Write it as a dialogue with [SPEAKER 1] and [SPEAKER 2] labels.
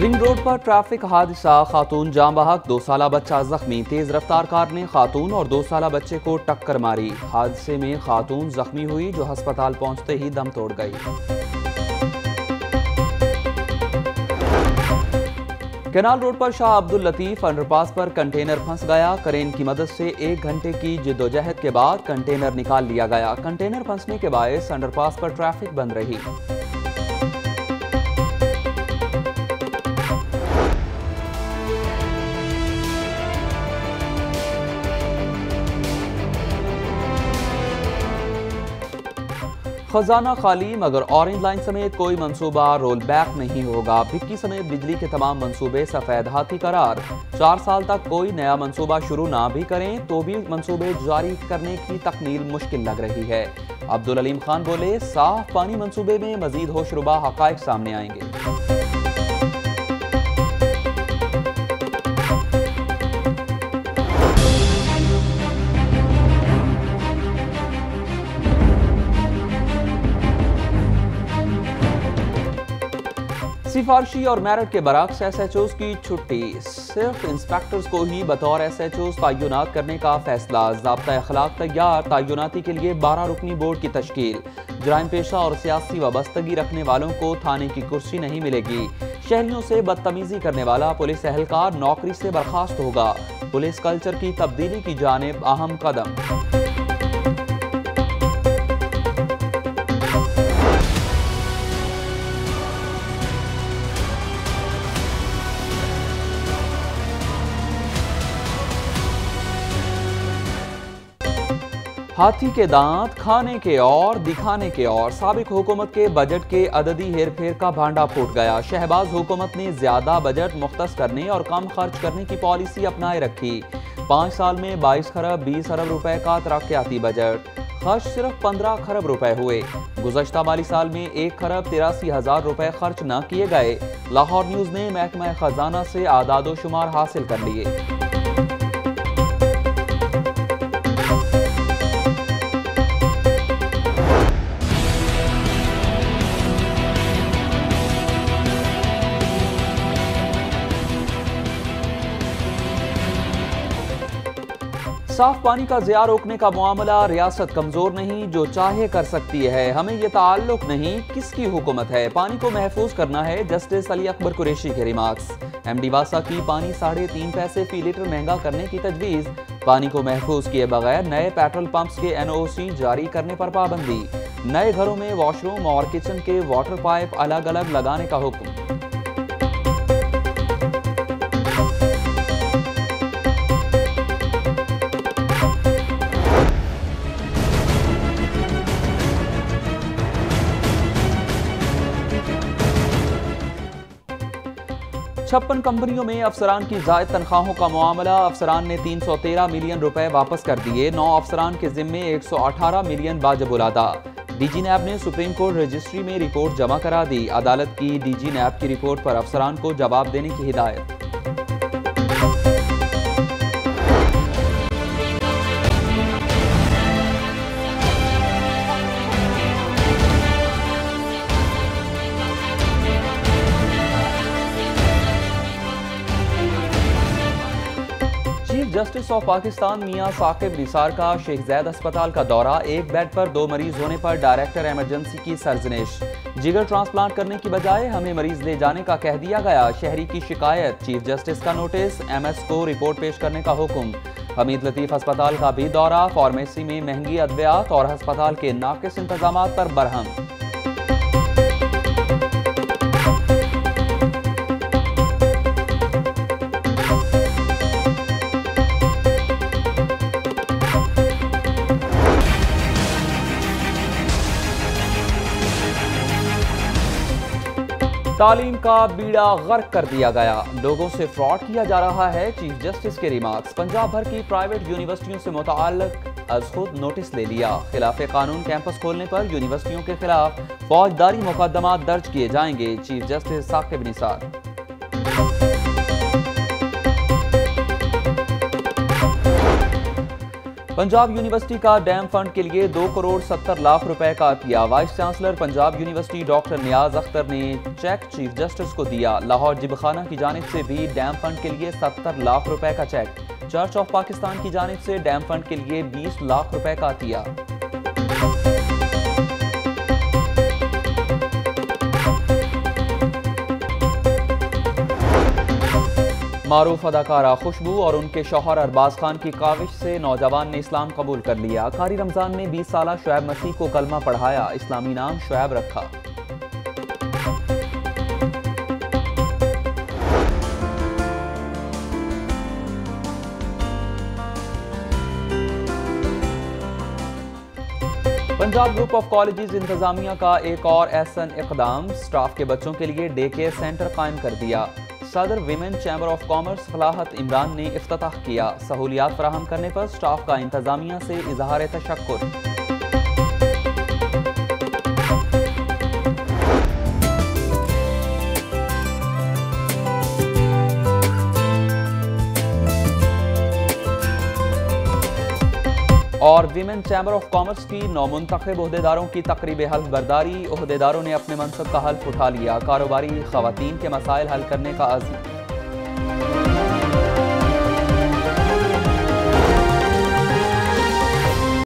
[SPEAKER 1] Ring road पर traffic हादसा, खातून जाम बहक, 2 साला बच्चा जख्मी। तेज रफ्तार कार ने खातून और 2 साला बच्चे को टक्कर मारी। हादसे में खातून जख्मी हुई जो अस्पताल पहुंचते ही दम तोड़ गई। केनाल रोड पर शाह अब्दुल लतीफ अंडरपास पर कंटेनर फंस गया। क्रेन की मदद से 1 घंटे की जिद्दोजहद के बाद कंटेनर निकाल लिया गया। कंटेनर फंसने के बायस अंडरपास पर ट्रैफिक बंद रही। खजाना खाली, मगर ऑरेंज लाइन समेत कोई मंसूबा रोल बैक नहीं होगा। भिक्की समेत बिजली के तमाम मंसूबे सफेद हाथी करार। 4 साल तक कोई नया मंसूबा शुरू ना भी करें तो भी मंसूबे जारी करने की तकमील मुश्किल लग रही है। अब्दुल अलीम खान बोले, साफ पानी मंसूबे में मजीद होशरुबा हकायक सामने आएंगे। सिफारशी और मेरिट के बरक्स SHOs की छुट्टी, सिर्फ इंस्पेक्टर्स को ही बतौर SHOs तय्युनात करने का फैसला। ज़ाब्ता अखलाक तैयार, तय्युनाती के लिए 12 रुकनी बोर्ड की तश्कील। जराइम पेशा और सियासी वाबस्तगी रखने वालों को थाने की कुर्सी नहीं मिलेगी। शहरियों से बदतमीजी करने वाला पुलिस एहलकार नौकरी से बर्खास्त होगा। पुलिस कल्चर की तब्दीली की जानिब अहम कदम। हाथी के दांत, खाने के और दिखाने के और। साबिक हुकूमत के बजट के अददी हेर फेर का भांडा फूट गया। शहबाज हुकूमत ने ज्यादा बजट मुख्तस करने और कम खर्च करने की पॉलिसी अपनाए रखी। 5 साल में 22 खरब 20 अरब रुपए का तरक्याती बजट, खर्च सिर्फ 15 खरब रुपए हुए। गुज़श्ता माली साल में 1 खरब 83 हजार रुपए खर्च न किए गए। लाहौर न्यूज ने महकमा खजाना से आदादो शुमार हासिल कर लिए। साफ पानी का ज़िया रोकने का मामला, रियासत कमजोर नहीं, जो चाहे कर सकती है। हमें ये ताल्लुक नहीं किसकी हुकूमत है, पानी को महफूज करना है। जस्टिस अली अकबर कुरैशी के रिमार्क्स। MD वासा की पानी 3.5 पैसे फी लीटर महंगा करने की तजवीज़। पानी को महफूज किए बगैर नए पेट्रोल पंप्स के NOC जारी करने पर पाबंदी। नए घरों में वॉशरूम और किचन के वाटर पाइप अलग अलग लगाने का हुक्म। छप्पन कंपनियों में अफसरान की जायद तनख्वाहों का मामला। अफसरान ने 313 मिलियन रुपए वापस कर दिए। 9 अफसरान के जिम्मे 118 मिलियन वाजिब उलादा। DG नैब ने सुप्रीम कोर्ट रजिस्ट्री में रिपोर्ट जमा करा दी। अदालत की DG नैब की रिपोर्ट पर अफसरान को जवाब देने की हिदायत। जस्टिस ऑफ पाकिस्तान मियां साकिब निसार का शेख ज़ैद अस्पताल का दौरा। 1 बेड पर 2 मरीज होने पर डायरेक्टर इमरजेंसी की सरजनिश। जिगर ट्रांसप्लांट करने की बजाय हमें मरीज ले जाने का कह दिया गया। शहरी की शिकायत, चीफ जस्टिस का नोटिस, MS को रिपोर्ट पेश करने का हुक्म। हमीद लतीफ अस्पताल का भी दौरा। फार्मेसी में महंगी अद्वियात और अस्पताल के नाकिस इंतजामात पर बरहम। तालीम का बीड़ा गर्क कर दिया गया, लोगों से फ्रॉड किया जा रहा है। चीफ जस्टिस के रिमार्क्स। पंजाब भर की प्राइवेट यूनिवर्सिटियों से मुताल्लिक अज खुद नोटिस ले लिया। खिलाफ कानून कैंपस खोलने पर यूनिवर्सिटियों के खिलाफ फौजदारी मुकदमा दर्ज किए जाएंगे। Chief justice Saqib Nisar. Punjab university का डैम फंड के लिए 2 करोड़ 70 लाख रुपए का अतिया। Vice chancellor Punjab university doctor Niaz Akhtar ने चेक चीफ जस्टिस को दिया। लाहौर जिबखाना की जानिब से भी डैम फंड के लिए 70 लाख रुपए का चेक। चर्च ऑफ पाकिस्तान की जानिब से डैम फंड के लिए 20 लाख रुपए का अतिया। मारूफ अदाकारा खुशबू और उनके शौहर अरबाज खान की काविश से नौजवान ने इस्लाम कबूल कर लिया। कारी रमजान में 20 साला शुएब मसीह को कलमा पढ़ाया। इस्लामी नाम शुएब रखा। पंजाब ग्रुप ऑफ कॉलेजेस इंतजामिया का एक और एहसन इकदाम। स्टाफ के बच्चों के लिए डे केयर सेंटर कायम कर दिया। सदर women chamber of commerce Falahat Imran ने इफ्तिताह किया। सहूलियात फराहम करने पर स्टाफ का इंतजामिया से इजहार तशक्कुर। और विमेन चैम्बर ऑफ कॉमर्स की नौमुंतखब ओहदेदारों की तकरीब हल्फ बर्दारी। ओहदेदारों ने अपने मनसब का हल्फ उठा लिया। कारोबारी खवातीन के मसाइल हल करने का अज़्म।